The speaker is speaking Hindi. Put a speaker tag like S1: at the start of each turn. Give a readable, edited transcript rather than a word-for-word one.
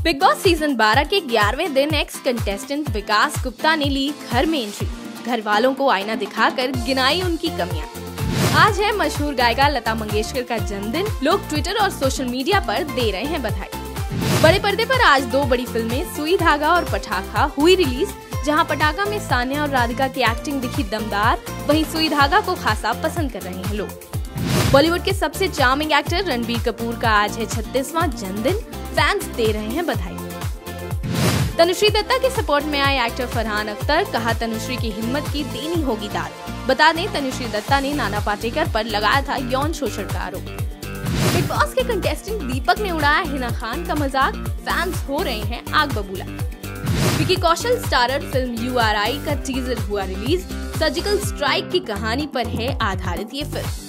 S1: बिग बॉस सीजन 12 के 11वें दिन एक्स कंटेस्टेंट विकास गुप्ता ने ली घर में एंट्री। घर वालों को आईना दिखाकर गिनाई उनकी कमियां। आज है मशहूर गायिका लता मंगेशकर का जन्मदिन। लोग ट्विटर और सोशल मीडिया पर दे रहे हैं बधाई। बड़े पर्दे पर आज दो बड़ी फिल्में सुई धागा और पटाखा हुई रिलीज। जहां पटाखा में सानिया और राधिका की एक्टिंग दिखी दमदार, वहीं सुई धागा को खासा पसंद कर रहे हैं लोग। बॉलीवुड के सबसे चार्मिंग एक्टर रणबीर कपूर का आज है 36वां जन्मदिन। फैंस दे रहे हैं बधाई। तनुश्री दत्ता के सपोर्ट में आए एक्टर फरहान अख्तर कहा, तनुश्री की हिम्मत की देनी होगी दाद। बता दें, तनुश्री दत्ता ने नाना पाटेकर पर लगाया था यौन शोषण का आरोप। बिग बॉस के कंटेस्टेंट दीपक ने उड़ाया हिना खान का मजाक। फैंस हो रहे हैं आग बबूला। Vicky Kaushal starrer film URI का टीजर हुआ रिलीज। सर्जिकल स्ट्राइक की कहानी पर है आधारित ये फिल्म।